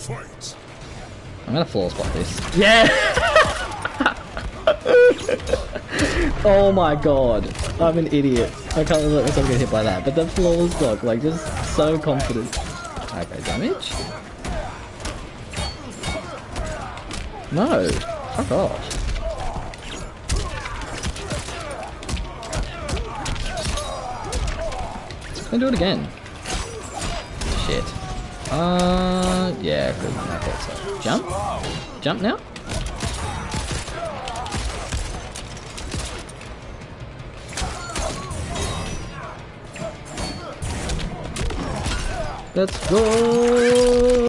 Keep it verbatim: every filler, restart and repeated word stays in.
Fight. I'm gonna floor spot this. Yeah! Oh my god. I'm an idiot. I can't let myself get hit by that. But the floor block, like, just so confident. Okay, damage? No. Fuck off. Let's do it again. Shit. Uh, yeah, good. I thought so. Jump? Jump now? Let's go!